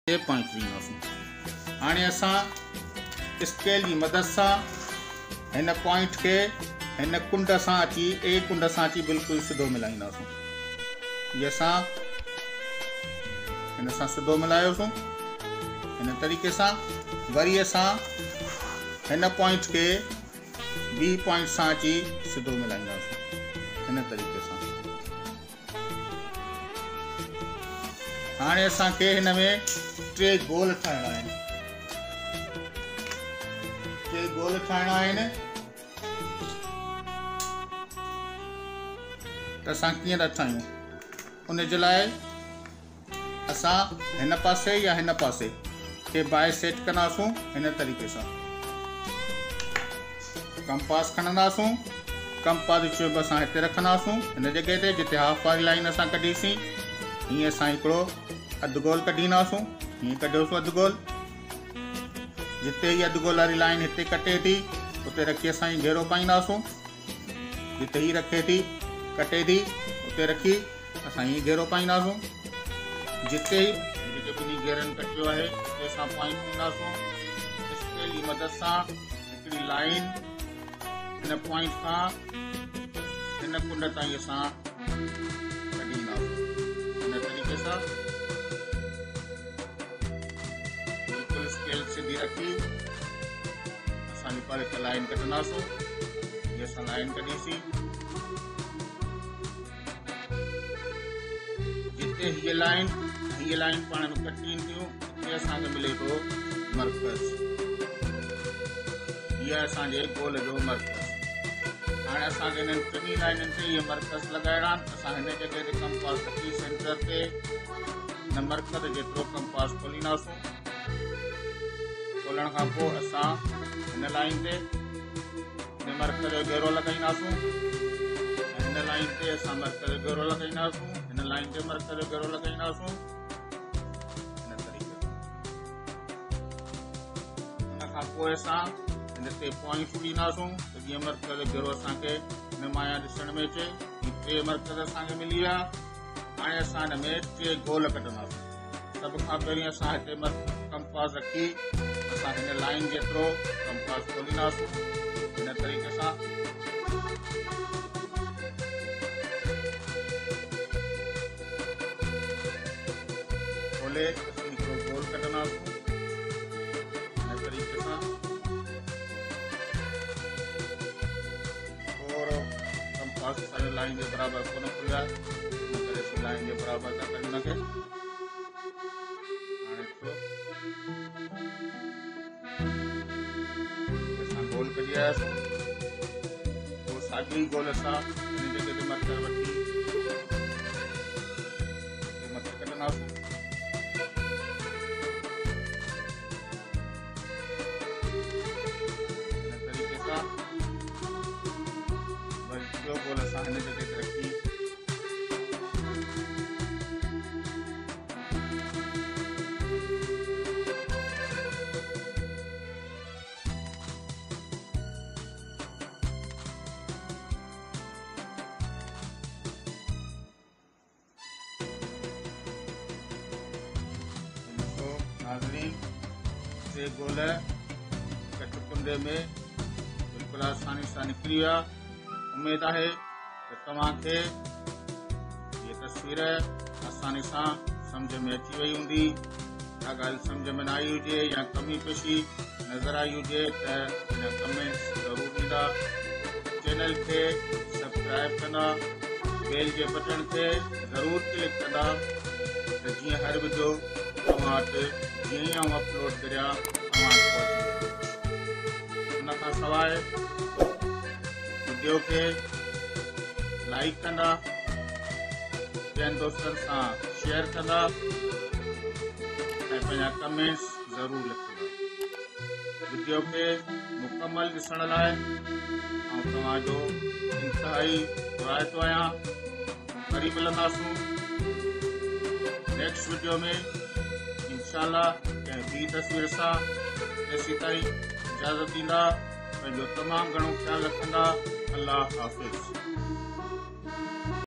Point ॾींदासीं। हाणे असां स्केल जी मदद सां हिन पॉइंट खे हिन कुंड सां अची कुंड सां अची बिल्कुलु सिधो मिलाईंदासीं। ये असां हिन सां सिधो मिलायोसीं। हिन तरीक़े सां वरी असां हिन पॉइंट खे बी पॉइंट सां अची सिधो मिलाईंदासीं। हिन तरीक़े सां हाणे असांखे हिन में टे गोल ठाहिणा आहिनि। त असां कीअं था ठाहियूं? उन जे लाइ असां हिन पासे या हिन पासे खे बाए सेट कंदासीं। हिन तरीक़े सां कंपास खणंदासीं। कंपास जो बि असां हिते रखंदासीं हिन जॻह ते जिते हाफ वारी लाइन असां कढीसीं। हीअं असां हिकिड़ो अधु गोल कढींदासीं। हीअं कढियोसीं अधु गोल। जिते ही अधु गोल वारी लाइन हिते कटे थी उते रखी असां घेरो पाईंदासीं। जिते ही रखे थी कटे थी उते रखी असां हीअं घेरो पाईंदासीं। जिते ही ॿिन्ही घेरनि कटियो आहे उते असां पॉइंट ॾींदासीं। स्केल जी मदद सां हिकिड़ी लाइन हिन पॉइंट खां हिन कुंड ताईं असां कढींदासीं। हिन तरीक़े सां बिल्कुलु स्केल सिधी रखी असांजी पर हिकु लाइन कढंदासीं। हीअ असां लाइन कढीसीं। जिते हीअ लाइन पाण में कटियूं थियूं उते असांखे मिले थो मर्कज़। हीअ असांजे गोल जो मर्कज़। हाणे असांखे हिननि टिनी लाइननि ते इहे मर्कज़ लॻाइणा आहिनि। असां हिन जॻह ते कंपास रखी सेंटर ते हिन मर्कज़ जेतिरो कंपास खोलींदासीं। खोलण खां पोइ असां हिन लाइन ते हिन मर्कज़ जो घेरो लॻाईंदासीं। हिन लाइन ते असां मर्कज़ जो घेरो लॻाईंदासीं। हिन लाइन ते मर्कज़ जो घेरो लॻाईंदासीं। हिन तरीक़े सां हुन खां पोइ असां हिन ते पॉइंट ॾींदासीं त जीअं मर्कज़ जो घेरो असांखे नुमाया ॾिसण में अचे। ही टे मर्कज़ असांखे मिली विया। हाणे असां हिन में टे गोल कढंदासीं। सभ खां पहिरीं असां हिते कंपास रखी असां हिन लाइन जेतिरो कंपास खोलींदासीं। हिन तरीक़े सां खोले असीं हिकिड़ो गोल कढंदासीं। हिन तरीक़े सां थोरो कंपास असांजो लाइन जे बराबरि कोन खुलियो आहे। इन करे असीं लाइन जे बराबरि था कयूं हुनखे। असां गोल कढी आयासीं। पोइ साॻियो ई गोल असां हिन जॻह ते मथे वठी मथे कढंदासीं। हिन तरीक़े सां वरी ॿियो गोल असां हिन जॻह ते रखी टे गोल कट कुंडे में बिल्कुलु आसानी सां निकिरी विया। उमेद आहे त तव्हांखे ये तस्वीर आसानी सां सम्झ में अची वई हूंदी। का ॻाल्हि सम्झ में न आई हुजे या कमी पेशी नज़र आई हुजे त हिन कमेंट्स ज़रूरु ॾींदा। चैनल खे सब्सक्राइब कंदा। बेल जे बटन खे ज़रूरु क्लिक कंदा त जीअं हर वीडियो तव्हां वटि जीअं ई आऊं अपलोड करिया तव्हां वटि पहुची वेंदो। हुन खां सवाइ वीडियो खे लाइक कंदा। ॿियनि दोस्तनि सां शेयर कंदा ऐं पंहिंजा कमेंट्स ज़रूरु लिखंदा। वीडियो खे मुकमल ॾिसण लाइ ऐं तव्हांजो इंतिहाई घुराईंदो आहियां। वरी मिलंदासीं नेक्स्ट वीडियो में इंशाअल्लाह कंहिं ॿी तस्वीर सां। तेसीं ताईं इजाज़त ॾींदा। पंहिंजो तमामु घणो ख़्यालु रखंदा। अल्लाह हाफ़िज़।